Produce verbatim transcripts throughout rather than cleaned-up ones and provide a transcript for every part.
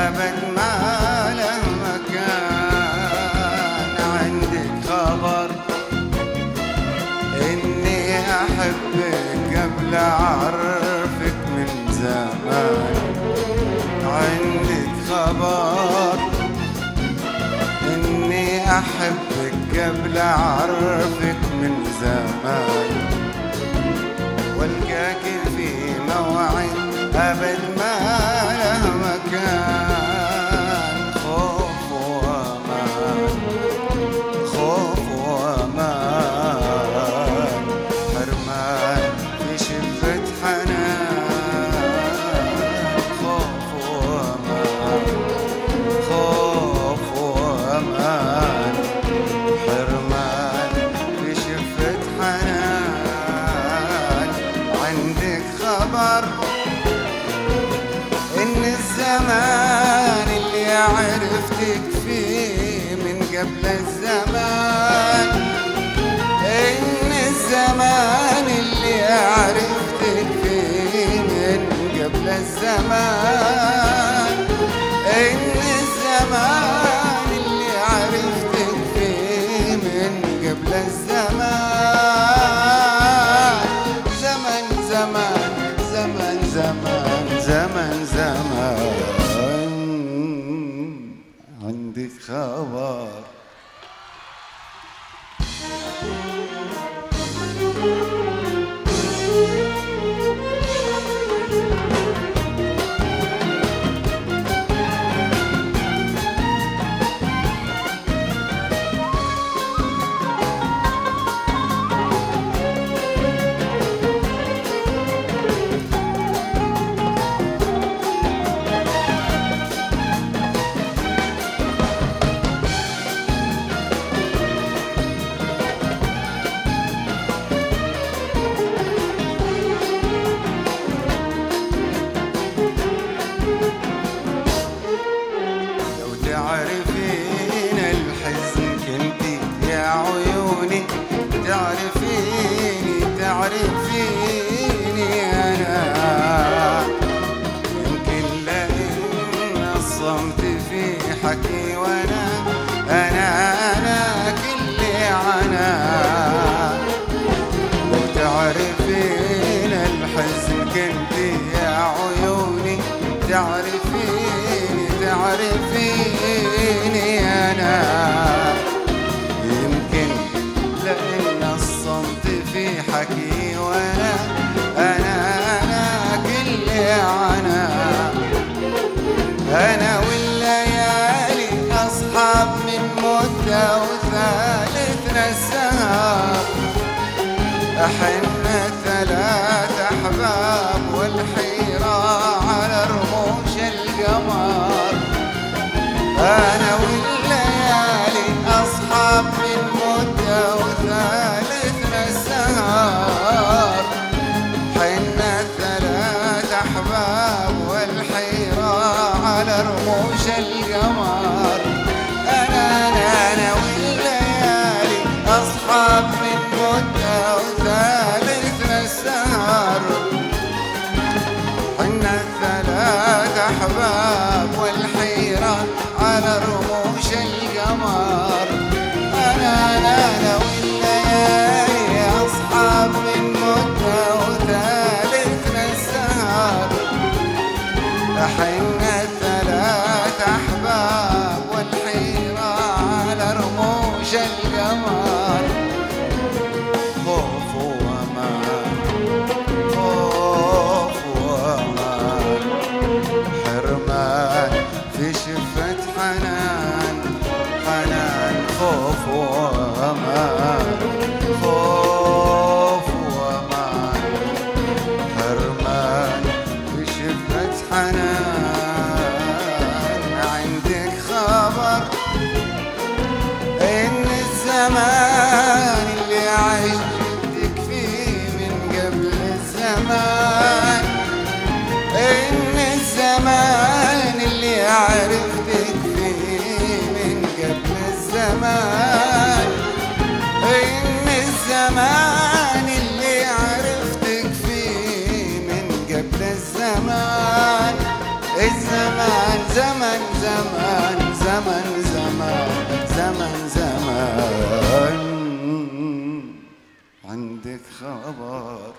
أبد ما له مكان. عندك خبر إني أحبك قبل أعرفك من زمان. عندك خبر إني أحبك قبل أعرفك من زمان. والقاك في موعد أبد ما له مكان. خوف وأمان خوف وأمان حرمان في شفة حنان. خوف وأمان خوف وأمان حرمان في شفة حنان. عندك خبر إن الزمان اللي عرفتك فيه من قبل الزمان. إن الزمان اللي عرفتك فيه من قبل الزمان. إن الزمان اللي عرفتك فيه من قبل الزمان. زمن زمان زمن زمان زمن زمان عندك خبر. تعرفين الحزن كنتي يا عيوني. تعرفيني تعرفيني أنا. يمكن لأن الصمت في حكي وأنا أنا أنا كلي عنا. لو تعرفين الحزن كنتي يا عيوني. تعرفيني تعرفيني أنا. يمكن لأن الصمت في حكي وأنا أنا أنا كلي عنا. أنا والليالي أصحاب من مدة وثالثنا السهر. احنا ثلاث أحباب والحيرة على رموش القمر. أنا والليالي أصحاب من مدة وثالثنا السهر. حنا ثلاث أحباب والحيرة على رموش القمر. أنا أنا أنا والليالي أصحاب من مدة وثالثنا السهر. حنا ثلاث أحباب والحيرة على رموش القمر. أنا أنا أنا والليالي أصحاب من مدة وثالثنا السهر. حنا ثلاث أحباب زمن زمن زمن زمن زمن زمن عندك خبر.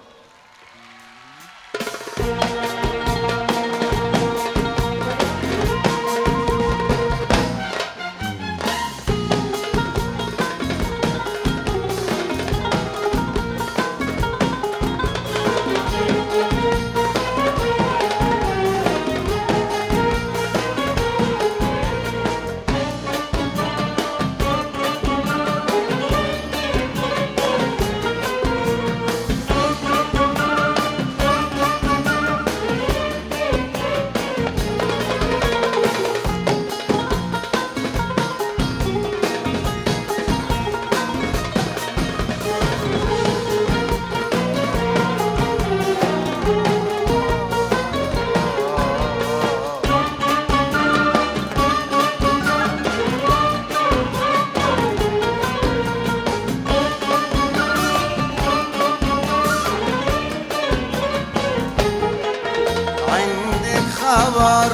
خبر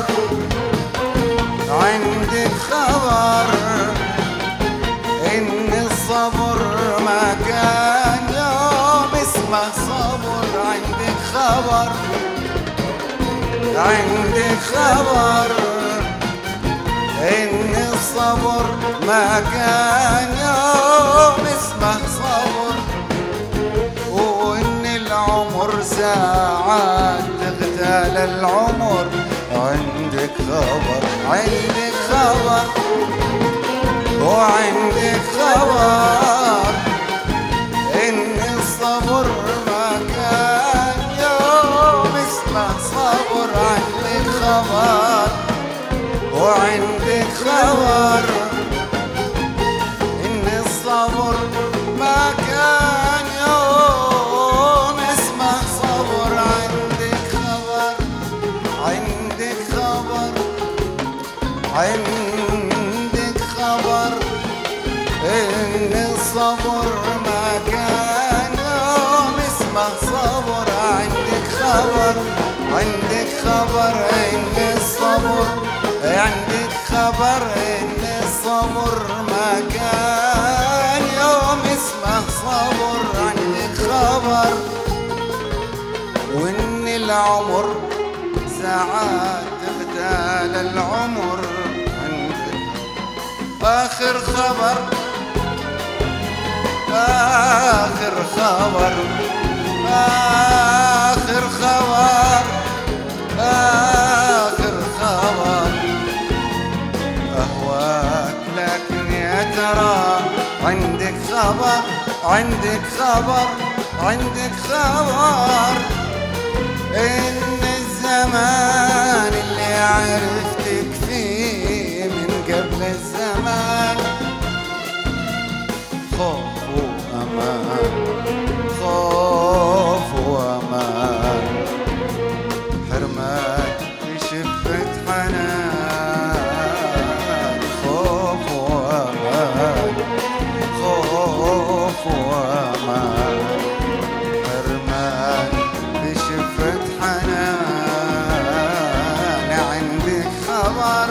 عندك خبر إن الصبر ما كان يوم اسمه صبر. عندك خبر عندك خبر إن الصبر ما كان يوم اسمه صبر، وإن العمر ساعات تغتال العمر. عندك خبر عندك خبر وعندك خبر إن الصبر ما كان يوم اسمه صبر. عندك خبر وعندك خبر إن الصبر ما كان يوم اسمه صبر. عندك خبر عندك خبر عندك خبر إن الصبر ما كان يوم اسمه صبر. عندك خبر عندك خبر إن الصبر عندك خبر إن الصبر ما كان يوم اسمه صبر. عندك خبر وإن العمر ساعات تغتال العمر. عندك آخر خبر آخر خبر آخر خبر آخر خبر أهواك لكن يا ترى. عندك خبر عندك خبر عندك خبر إن الزمان اللي عرفتك فيه من قبل الزمان خوف وأمان خوف وأمان حرمان بشفة حنان. خوف وأمان خوف وأمان حرمان بشفة حنان. عندك خبر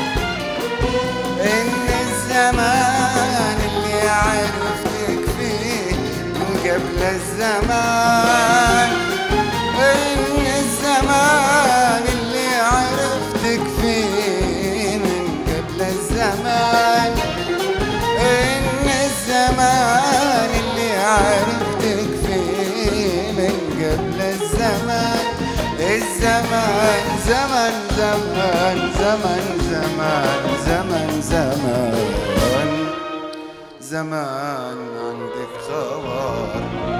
إن الزمان اللي عرفتك فيه من قبل الزمان إن الزمان اللي عرفتك فيه من قبل الزمان إن الزمان اللي عرفتك فيه من قبل الزمان. الزمان زمن زمن زمن زمان زمن زمان زمان عندك خبر.